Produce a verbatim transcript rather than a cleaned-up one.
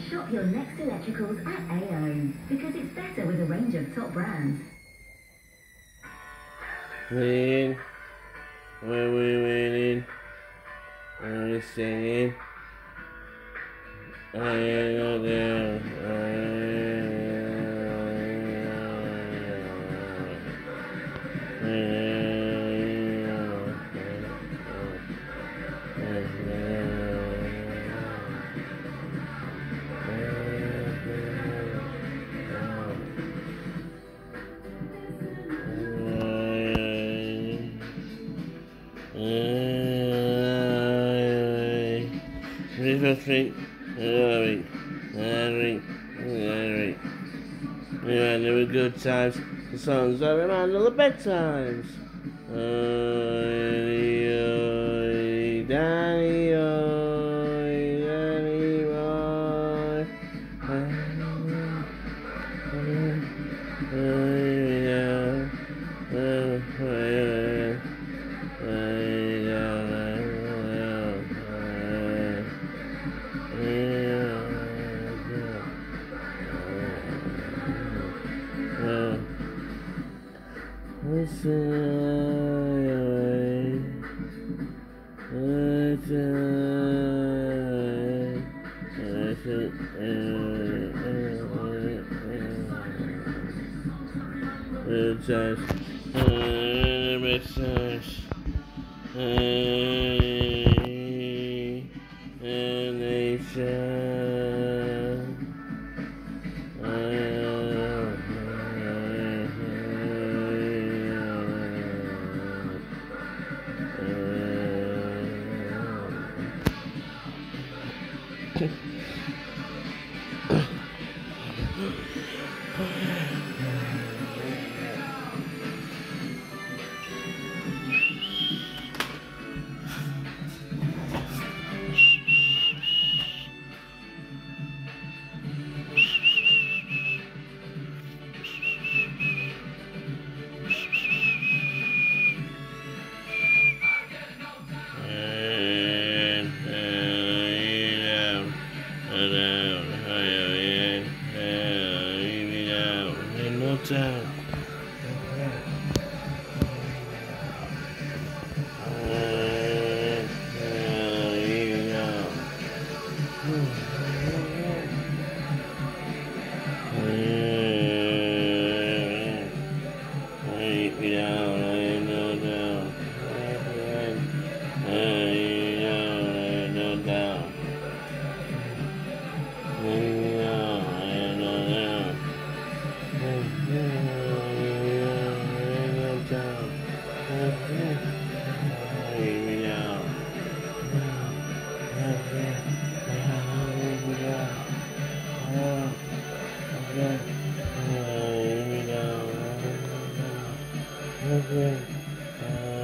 Shop your next electricals at A O because it's better with a range of top brands. Win. Where we winning? Where we singing? I know there. Christmas tree, hurry, hurry, hurry. We had the good times, the songs that remind of the bad times. Daddy, daddy, Just Okay.